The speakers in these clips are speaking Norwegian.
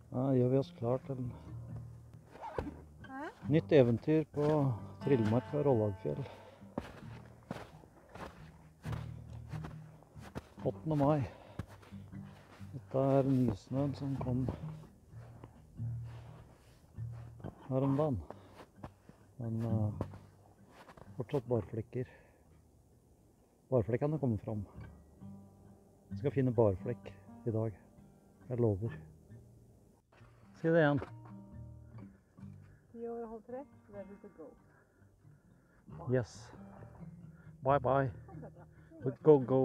Da gjør vi oss klar til nytt eventyr på Trillemarka Rollagfjell. 8. mai. Dette er nysnøen som kom her om dagen. Men fortsatt barflekker. Barflekkene kommer fram. Jeg skal finne barflekk i dag. Jeg lover. Si det igjen. Ready to go. Yes. Bye bye. Go go.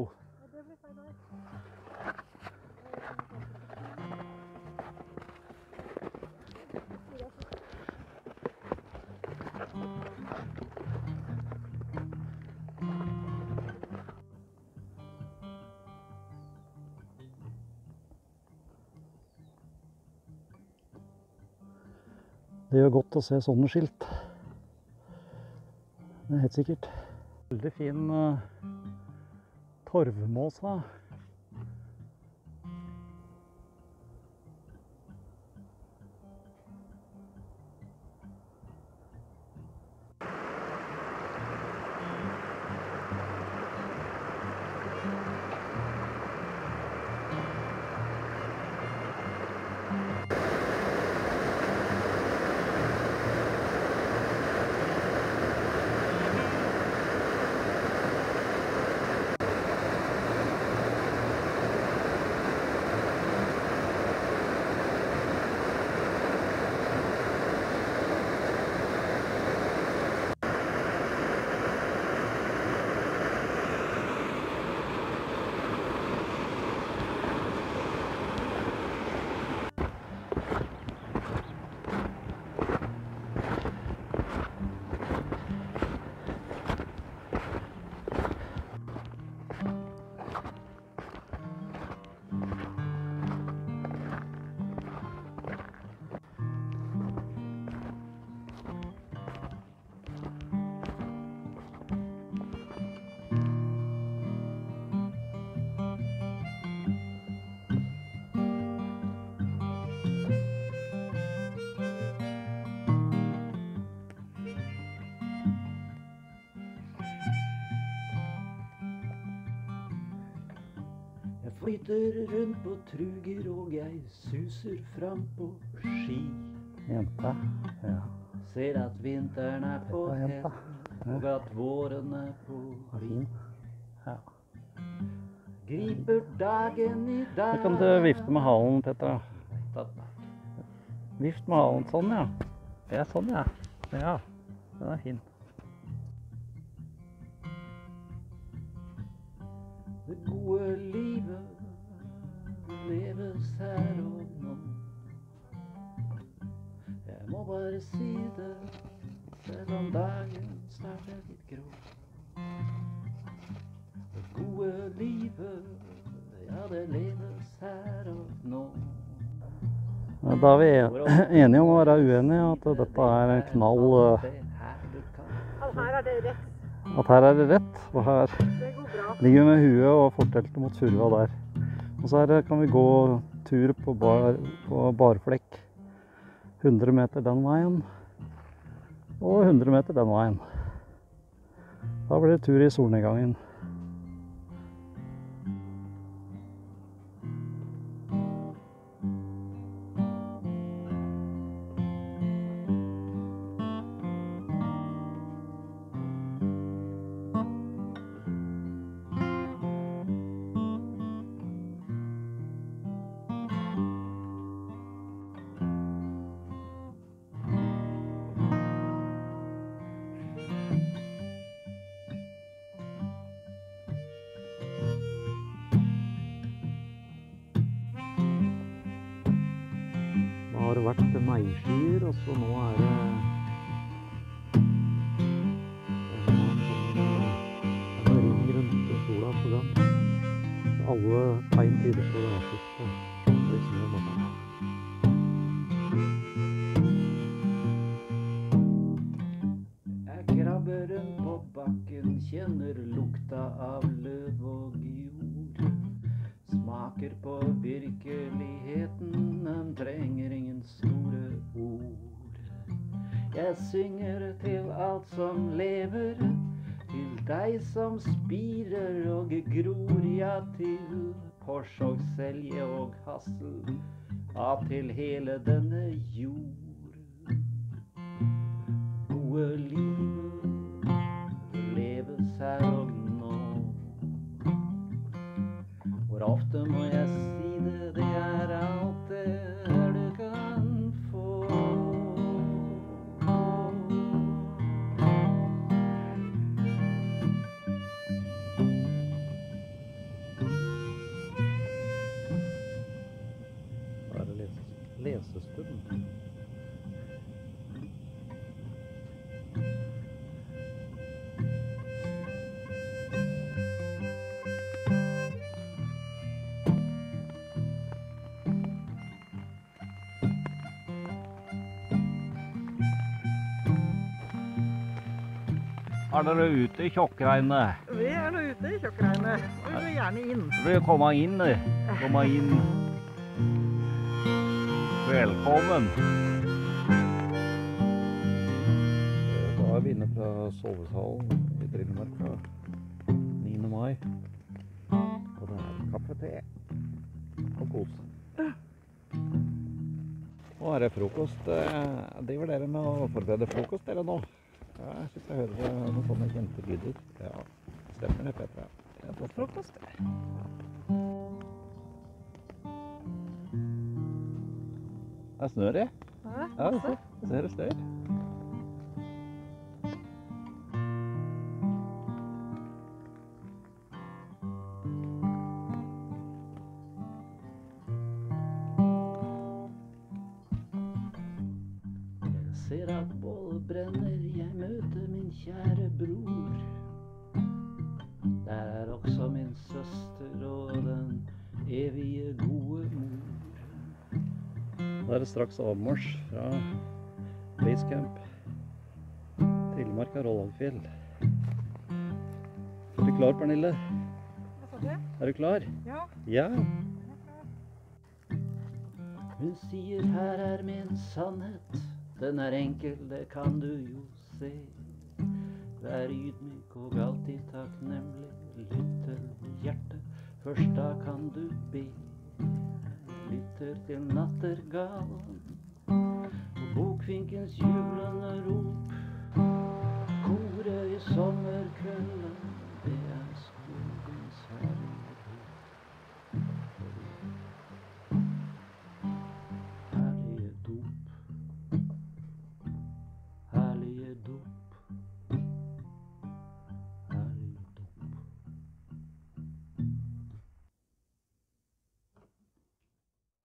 Det gjør godt å se sånne skilt. Det er helt sikkert. Veldig fin torvmåsa. Flyter rundt på truger og jeg suser fram på ski. Jenta, ja. Ser at vinteren er på hell, og at våren er på vin. Ja. Griper dagen i dag. Så kan du vifte med halen, Petra. Vift med halen, sånn ja. Det er sånn ja. Ja, den er fin. Det gode livet leves her og nå. Jeg må bare si det, selv om dagen snart er litt grå. Det gode livet, ja det leves her og nå. Da er vi enige om å være uenige, at dette er en knall. At her er det rett. At her er det rett, og her ligger vi med huet og forteltet mot furva der. Og så her kan vi gå tur på barflekk 100 meter den veien og 100 meter den veien. Da blir det tur i solnedgangen. Har det vært meiskyer, og så nå er det en ring rundt sola på gang. Alle tegn tyder på værskifte. Det snør bare. Jeg krabber rundt på bakken, kjenner lukta av løv og jord. Smaker tenker på virkeligheten, den trenger ingen store ord. Jeg synger til alt som lever, til deg som spirer og gror, ja, til Pors og Selje og Hassel, ja, til hele denne jord. Gode livet leves her og nå. Hvor ofte må jeg si det, det er alt det her du kan få. Da er det lesestund. Er dere ute i tjokkregnet? Vi er nå ute i tjokkregnet, og vi vil gjerne inn. Du vil komme inn. Komme inn. Velkommen. Da er vi inne fra sovesalen i Drillemarka 9. mai. Og det er kaffe, te og kos. Og her er frokost. Driver dere med å forberede frokost dere nå? Ja, jeg synes jeg hører noen sånne kjente lyder. Ja, stemmer det, Petra. Det er frokost. Det snør det? Ja, det er snør. Jeg ser at bålet brenner, jeg møter min kjære bror. Der er også min søster og den evige gode mor. Da er det straks avmarsj fra Basecamp, Drillemarka, Rollagfjell. Er du klar, Pernille? Hva sa du? Er du klar? Ja. Ja. Hun sier her er min sannhet. Den er enkel, det kan du jo se. Vær ydmyk og alltid takknemlig. Lytt til hjertet, først da kan du be. Lytter til nattergalen og bokfinkens jublende rop. Koret i sommerkvelden